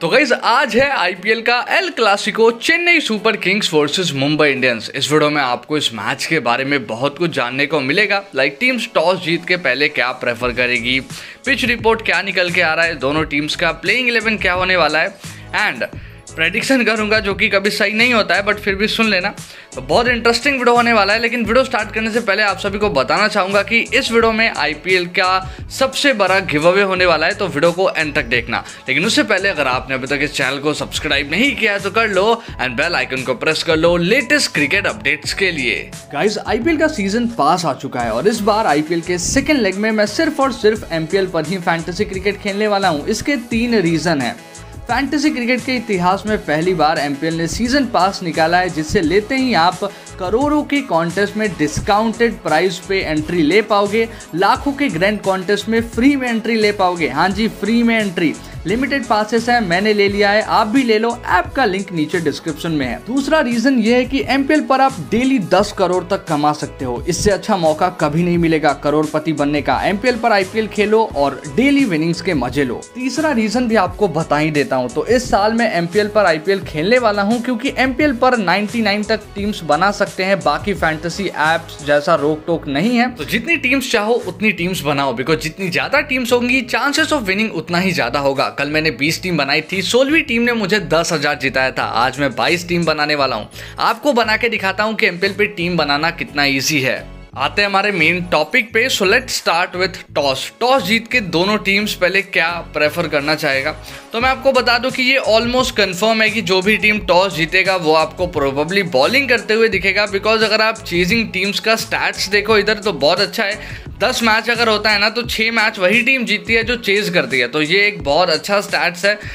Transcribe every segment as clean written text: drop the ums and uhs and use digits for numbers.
तो गाइस आज है आईपीएल का el clasico Chennai super kings versus Mumbai Indians. इस वीडियो में आपको इस मैच के बारे में बहुत कुछ जानने को मिलेगा। लाइक टीम्स टॉस जीत के पहले क्या प्रेफर करेगी, पिच रिपोर्ट क्या निकल के आ रहा है, दोनों टीम्स का प्लेइंग 11 क्या होने वाला है एंड प्रेडिक्शन करूंगा जो कि कभी सही नहीं होता है बट फिर भी सुन लेना। तो बहुत इंटरेस्टिंग वीडियो होने वाला है। लेकिन वीडियो स्टार्ट करने से पहले आप सभी को बताना चाहूंगा कि इस वीडियो में आईपीएल का सबसे बड़ा गिव अवे होने वाला है, तो वीडियो को एंड तक देखना। लेकिन उससे पहले अगर आपने अभी तक इस चैनल को सब्सक्राइब नहीं किया है तो कर लो एंड बेल आइकन को प्रेस कर लो लेटेस्ट क्रिकेट अपडेट्स के लिए। गाइस आईपीएल का सीजन पास आ चुका है और इस बार आईपीएल के सेकेंड लेग में मैं सिर्फ और सिर्फ एमपीएल पर ही फैंटेसी क्रिकेट खेलने वाला हूँ। इसके 3 रीजन है। फैंटेसी क्रिकेट के इतिहास में पहली बार एमपीएल ने सीजन पास निकाला है, जिससे लेते ही आप करोड़ों के कॉन्टेस्ट में डिस्काउंटेड प्राइस पे एंट्री ले पाओगे, लाखों के ग्रैंड कॉन्टेस्ट में फ्री में एंट्री ले पाओगे। हाँ जी, फ्री में एंट्री। लिमिटेड पासेस है, मैंने ले लिया है, आप भी ले लो। ऐप का लिंक नीचे डिस्क्रिप्शन में है। दूसरा रीजन ये है कि एमपीएल पर आप डेली 10 करोड़ तक कमा सकते हो। इससे अच्छा मौका कभी नहीं मिलेगा करोड़पति बनने का। एमपीएल पर आईपीएल खेलो और डेली विनिंग्स के मजे लो। तीसरा रीजन भी आपको बता ही देता हूँ। तो इस साल मैं एमपीएल पर आईपीएल खेलने वाला हूँ क्योंकि एमपीएल पर 99 तक टीम्स बना सकते हैं। बाकी फैंटेसी एप्स जैसा रोक टोक नहीं है। तो जितनी टीम्स चाहो उतनी टीम्स बनाओ, बिकॉज जितनी ज्यादा टीम्स होंगी चांसेस ऑफ विनिंग उतना ही ज्यादा होगा। कल मैंने 20 टीम बनाई थी, 16वीं टीम ने मुझे 10,000 जिताया था। आज मैं 22 टीम बनाने वाला हूं। आपको बना के दिखाता हूं कि एमपीएल पे टीम बनाना कितना इजी है। आते हैं हमारे मेन टॉपिक पे। So let's start with toss. Toss जीत के दोनों टीम्स पहले क्या प्रेफर करना चाहेगा, तो मैं आपको बता दूं कि ये ऑलमोस्ट कंफर्म है कि जो भी टीम टॉस जीतेगा वो आपको प्रोबेबली बॉलिंग करते हुए दिखेगा। बिकॉज अगर आप चेजिंग टीम्स का स्टैट्स देखो इधर तो बहुत अच्छा है। 10 मैच अगर होता है ना तो 6 मैच वही टीम जीतती है जो चेज करती है। तो ये एक बहुत अच्छा स्टैट्स है।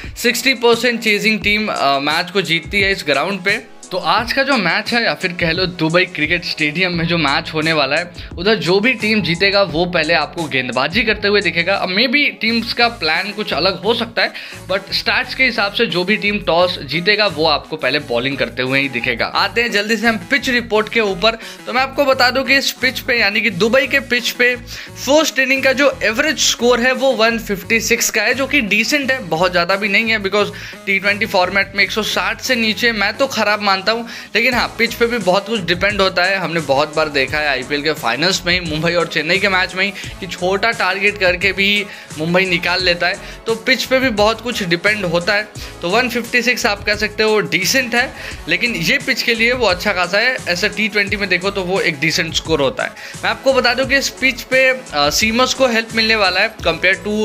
60% चेजिंग टीम मैच को जीतती है इस ग्राउंड पे। तो आज का जो मैच है या फिर कह लो दुबई क्रिकेट स्टेडियम में जो मैच होने वाला है, उधर जो भी टीम जीतेगा वो पहले आपको गेंदबाजी करते हुए दिखेगा। अब मे बी टीम्स का प्लान कुछ अलग हो सकता है बट स्टैट्स के हिसाब से जो भी टीम टॉस जीतेगा वो आपको पहले बॉलिंग करते हुए ही दिखेगा। आते हैं जल्दी से हम पिच रिपोर्ट के ऊपर। तो मैं आपको बता दूं कि इस पिच पे यानी कि दुबई के पिच पे फर्स्ट इनिंग का जो एवरेज स्कोर है वो 156 का है, जो कि डिसेंट है, बहुत ज़्यादा भी नहीं है। बिकॉज T20 फॉर्मेट में 160 से नीचे मैं तो खराब मानता हूं। लेकिन हाँ, पिच पे भी बहुत कुछ डिपेंड होता है। हमने बहुत बार देखा है आईपीएल के फाइनल्स में ही, मुंबई और चेन्नई के मैच में ही, कि छोटा टारगेट करके भी मुंबई निकाल लेता है। तो पिच पे भी बहुत कुछ डिपेंड होता है। तो 156 आप कह सकते हो डिसेंट है, लेकिन ये पिच के लिए वो अच्छा खासा है। ऐसा T20 में देखो तो वो एक डिसेंट स्कोर होता है। मैं आपको बता दूं कि इस पिच पे सीमर्स को हेल्प मिलने वाला है कंपेयर टू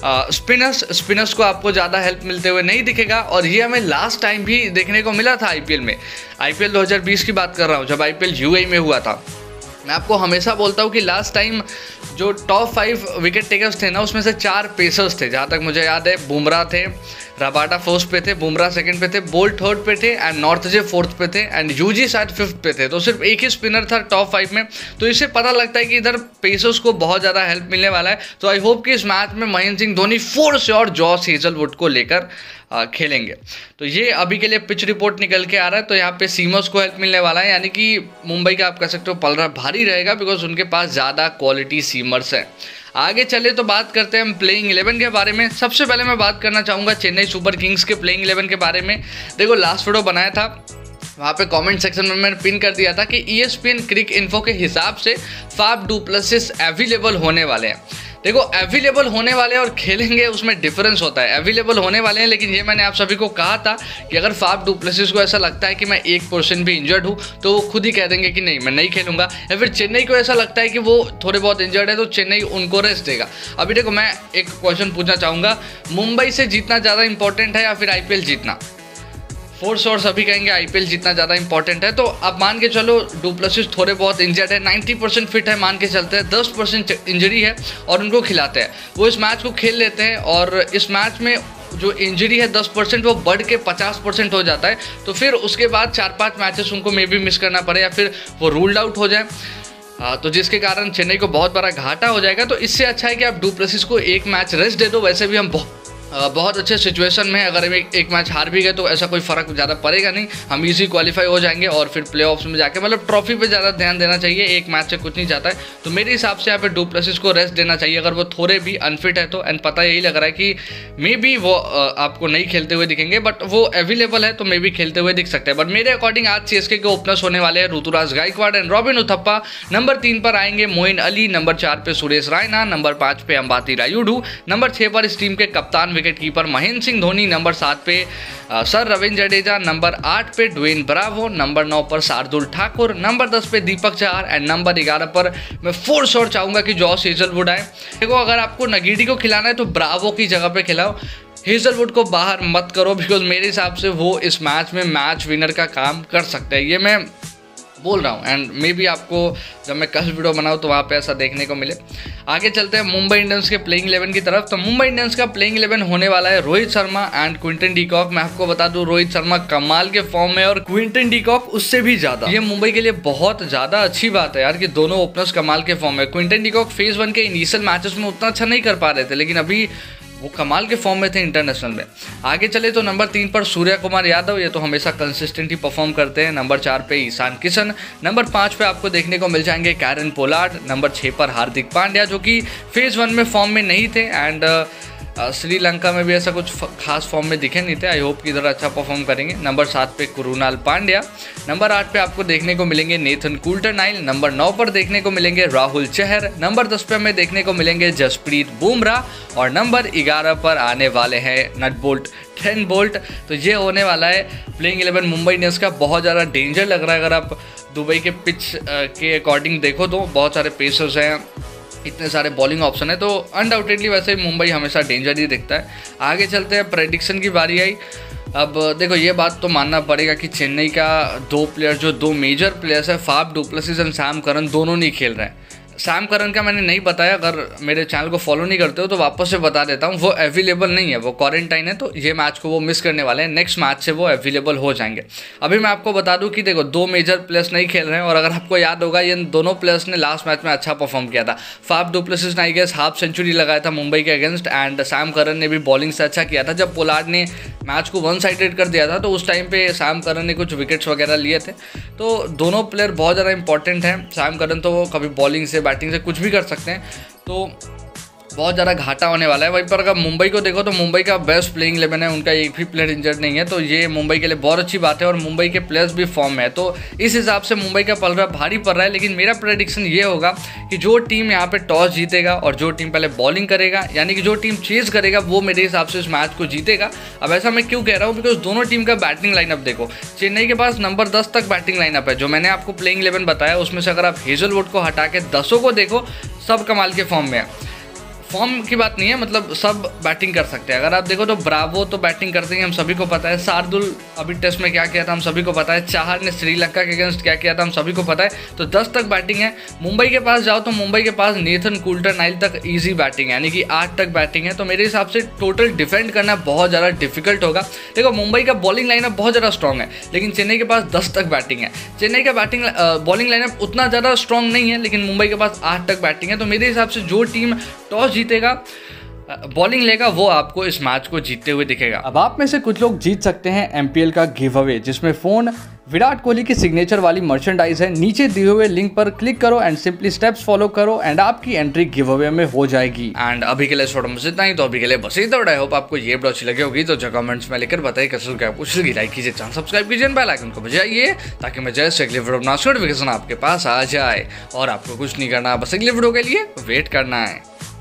स्पिनर्स को आपको ज़्यादा हेल्प मिलते हुए नहीं दिखेगा। और ये हमें लास्ट टाइम भी देखने को मिला था आईपीएल में। आईपीएल 2020 की बात कर रहा हूँ, जब आईपीएल यूएई में हुआ था। मैं आपको हमेशा बोलता हूँ कि लास्ट टाइम जो टॉप 5 विकेट टेकर्स थे ना, उसमें से 4 पेसर्स थे। जहाँ तक मुझे याद है, बुमराह थे, रबाडा फर्स्ट पे थे, बुमराह सेकंड पे थे, बोल्ट थर्ड पे थे एंड नॉर्थजे फोर्थ पे थे एंड यूजी शायद 5th पे थे। तो सिर्फ एक ही स्पिनर था टॉप 5 में। तो इससे पता लगता है कि इधर पेसर्स को बहुत ज़्यादा हेल्प मिलने वाला है। तो आई होप कि इस मैच में महेंद्र सिंह धोनी फोर्स और जॉस हेजलवुड को लेकर खेलेंगे। तो ये अभी के लिए पिच रिपोर्ट निकल के आ रहा है। तो यहाँ पे सीमर्स को हेल्प मिलने वाला है, यानी कि मुंबई का आप कह सकते हो पलड़ा भारी रहेगा बिकॉज उनके पास ज़्यादा क्वालिटी सीमर्स हैं। आगे चले तो बात करते हैं हम प्लेइंग 11 के बारे में। सबसे पहले मैं बात करना चाहूँगा चेन्नई सुपर किंग्स के प्लेइंग 11 के बारे में। देखो, लास्ट वीडियो बनाया था, वहाँ पे कमेंट सेक्शन में मैंने पिन कर दिया था कि ESPN क्रिक इन्फो के हिसाब से फाफ डू प्लेसिस अवेलेबल होने वाले हैं। देखो, अवेलेबल होने वाले और खेलेंगे उसमें डिफरेंस होता है। अवेलेबल होने वाले हैं, लेकिन ये मैंने आप सभी को कहा था कि अगर फाफ डू प्लेसिस को ऐसा लगता है कि मैं 1% भी इंजर्ड हूँ तो वो खुद ही कह देंगे कि नहीं मैं नहीं खेलूंगा। या फिर चेन्नई को ऐसा लगता है कि वो थोड़े बहुत इंजर्ड है तो चेन्नई उनको रेस्ट देगा। अभी देखो, मैं एक क्वेश्चन पूछना चाहूँगा, मुंबई से जीतना ज़्यादा इंपॉर्टेंट है या फिर आईपीएल जीतना? फोर्स और सभी कहेंगे आईपीएल जीतना ज़्यादा इंपॉर्टेंट है। तो अब मान के चलो डू प्लेसिस थोड़े बहुत इंजर्ड है, 90% फिट है मान के चलते हैं, 10% इंजरी है और उनको खिलाते हैं, वो इस मैच को खेल लेते हैं। और इस मैच में जो इंजरी है 10% वो बढ़ के 50% हो जाता है। तो फिर उसके बाद 4-5 मैचेस उनको मे बी मिस करना पड़े या फिर वो रूल्ड आउट हो जाए। तो जिसके कारण चेन्नई को बहुत बड़ा घाटा हो जाएगा। तो इससे अच्छा है कि आप डू प्लेसिस को एक मैच रेस्ट दे दो। वैसे भी हम बहुत अच्छे सिचुएशन में है। अगर हम एक मैच हार भी गए तो ऐसा कोई फ़र्क ज़्यादा पड़ेगा नहीं, हम इजी क्वालिफाई हो जाएंगे और फिर प्लेऑफ्स में जाके मतलब ट्रॉफी पे ज़्यादा ध्यान देना चाहिए, एक मैच से कुछ नहीं जाता है। तो मेरे हिसाब से यहाँ पे डु प्लेसिस को रेस्ट देना चाहिए अगर वो थोड़े भी अनफिट है तो। एंड पता यही लग रहा है कि मे बी वो आपको नहीं खेलते हुए दिखेंगे, बट वो अवेलेबल है तो मे बी खेलते हुए दिख सकते हैं। बट मेरे अकॉर्डिंग आज सीएसके के ओपनर्स होने वाले हैं ऋतुराज गायकवाड़ एंड रॉबिन उथप्पा। नंबर 3 पर आएंगे मोइन अली, नंबर 4 पे सुरेश रायना, नंबर 5 पे अंबाती रायुडू, नंबर 6 पर इस टीम के कप्तान wicket keeper Mahendra Singh Dhoni, number 7 पे सर रविंद्र जडेजा, नंबर 8 पे ड्वेन ब्रावो, नंबर 9 पर शार्दुल ठाकुर, नंबर 10 पे दीपक चहर एंड नंबर 11 पर मैं फोर श्योर चाहूँगा कि जॉश हेजलवुड आए। देखो अगर आपको नगीडी को खिलाना है तो ब्रावो की जगह पे खिलाओ, हेजलवुड को बाहर मत करो, बिकॉज मेरे हिसाब से वो इस मैच में मैच विनर का काम कर सकते हैं, ये मैं बोल रहा हूँ। एंड मे बी आपको जब मैं कल वीडियो बनाऊँ तो वहाँ पे ऐसा देखने को मिले। आगे चलते हैं मुंबई इंडियंस के प्लेइंग 11 की तरफ। तो मुंबई इंडियंस का प्लेइंग 11 होने वाला है Rohit Sharma and Quinton de Kock. मैं आपको बता दूं रोहित शर्मा कमाल के फॉर्म में और क्विंटन डी कॉक उससे भी ज़्यादा। ये मुंबई के लिए बहुत ज़्यादा अच्छी बात है यार कि दोनों ओपनर्स कमाल के फॉर्म में। क्विंटन डी कॉक फेज 1 के इनिशियल मैचेस में उतना अच्छा नहीं कर पा रहे थे, लेकिन अभी वो कमाल के फॉर्म में थे इंटरनेशनल में। आगे चले तो नंबर 3 पर सूर्य कुमार यादव, ये तो हमेशा कंसिस्टेंट ही परफॉर्म करते हैं। नंबर 4 पे ईशान किशन, नंबर 5 पे आपको देखने को मिल जाएंगे कैरन पोलार्ड, नंबर 6 पर हार्दिक पांड्या जो कि फेज 1 में फॉर्म में नहीं थे एंड श्रीलंका में भी ऐसा कुछ खास फॉर्म में दिखे नहीं थे। आई होप कि इधर अच्छा परफॉर्म करेंगे। नंबर 7 पे कुरुनाल पांड्या, नंबर 8 पे आपको देखने को मिलेंगे नेथन कुल्टरनाइल, नंबर 9 पर देखने को मिलेंगे राहुल चहर, नंबर 10 पे हमें देखने को मिलेंगे जसप्रीत बुमराह और नंबर 11 पर आने वाले हैं नट बोल्ट ट्रेंट बोल्ट। तो ये होने वाला है प्लेइंग 11 मुंबई इंडियंस का। बहुत ज़्यादा डेंजर लग रहा है। अगर आप दुबई के पिच के अकॉर्डिंग देखो तो बहुत सारे पेसर्स हैं, इतने सारे बॉलिंग ऑप्शन है, तो अनडाउटेडली वैसे ही मुंबई हमेशा डेंजर ही दिखता है। आगे चलते हैं, प्रेडिक्शन की बारी आई। अब देखो ये बात तो मानना पड़ेगा कि चेन्नई का दो प्लेयर जो दो मेजर प्लेयर्स है Faf du Plessis and Sam Curran, दोनों नहीं खेल रहे हैं। सैम करन का मैंने नहीं बताया, अगर मेरे चैनल को फॉलो नहीं करते हो तो वापस से बता देता हूँ, वो अवेलेबल नहीं है, वो क्वारंटाइन है, तो ये मैच को वो मिस करने वाले हैं। नेक्स्ट मैच से वो अवेलेबल हो जाएंगे। अभी मैं आपको बता दूं कि देखो दो मेजर प्लेयर्स नहीं खेल रहे हैं और अगर आपको याद होगा ये दोनों प्लेयर्स ने लास्ट मैच में अच्छा परफॉर्म किया था। फाफ डु प्लेसिस ने आई गेस हाफ सेंचुरी लगाया था मुंबई के अगेंस्ट एंड सैम करन ने भी बॉलिंग से अच्छा किया था। जब पोलार्ड ने मैच को वन साइडेड कर दिया था तो उस टाइम पे सैम करन ने कुछ विकेट्स वगैरह लिए थे। तो दोनों प्लेयर बहुत ज़्यादा इंपॉर्टेंट हैं। सैम करन तो कभी बॉलिंग से बैटिंग से कुछ भी कर सकते हैं, तो बहुत ज़्यादा घाटा होने वाला है। वहीं पर अगर मुंबई को देखो तो मुंबई का बेस्ट प्लेइंग 11 है, उनका एक भी प्लेयर इंजर्ड नहीं है, तो ये मुंबई के लिए बहुत अच्छी बात है और मुंबई के प्लेयर्स भी फॉर्म में है। तो इस हिसाब से मुंबई का पलड़ा भारी पड़ रहा है। लेकिन मेरा प्रेडिक्शन ये होगा कि जो टीम यहाँ पे टॉस जीतेगा और जो टीम पहले बॉलिंग करेगा, यानी कि जो टीम चेज करेगा, वो मेरे हिसाब से इस मैच को जीतेगा। अब ऐसा मैं क्यों कह रहा हूँ, बिकॉज दोनों टीम का बैटिंग लाइनअप देखो। चेन्नई के पास नंबर 10 तक बैटिंग लाइनअप है, जो मैंने आपको प्लेइंग 11 बताया उसमें से अगर आप हेजलवुड को हटा के 10 को देखो, सब कमाल के फॉर्म में है। फॉर्म की बात नहीं है, मतलब सब बैटिंग कर सकते हैं। अगर आप देखो तो ब्रावो तो बैटिंग करते हैं, हम सभी को पता है। शार्दुल अभी टेस्ट में क्या किया था हम सभी को पता है। चाहर ने श्रीलंका के अगेंस्ट क्या किया था हम सभी को पता है। तो 10 तक बैटिंग है। मुंबई के पास जाओ तो मुंबई के पास नेथन कुल्टरनाइल तक ईजी बैटिंग है, यानी कि 8 तक बैटिंग है। तो मेरे हिसाब से टोटल डिफेंड करना बहुत ज़्यादा डिफिकल्ट होगा। देखो मुंबई का बॉलिंग लाइनअप बहुत ज़्यादा स्ट्रॉग है, लेकिन चेन्नई के पास 10 तक बैटिंग है। चेन्नई का बॉलिंग लाइनअप उतना ज़्यादा स्ट्रॉन्ग नहीं है, लेकिन मुंबई के पास 8 तक बैटिंग है। तो मेरे हिसाब से जो टीम टॉस जीतेगा, बॉलिंग लेगा, वो आपको इस मैच को जीतते हुए दिखेगा। अब आप में से कुछ लोग जीत सकते हैं एमपीएल का गिव अवे, जिसमें फोन विराट कोहली की सिग्नेचर वाली मर्चेंडाइज है। नीचे दिए हुए लिंक पर क्लिक करो एंड सिंपली स्टेप्स फॉलो करो एंड आपकी एंट्री गिव अवे में हो जाएगी। एंड अभी के लिए छोटा मुझे इतना ही, तो अभी के लिए बस इतना। आई होप आपको ये वीडियो अच्छी लगी होगी, तो जो कमेंट्स में लेकर बताइए कैसे क्या कुछ लगी। लाइक कीजिए, चैनल सब्सक्राइब कीजिए, बेल आइकन को बजाइए ताकि मैं जैसे अगले वीडियो नोटिफिकेशन आपके पास आ जाए। और आपको कुछ नहीं करना, बस अगले वीडियो के लिए वेट करना है।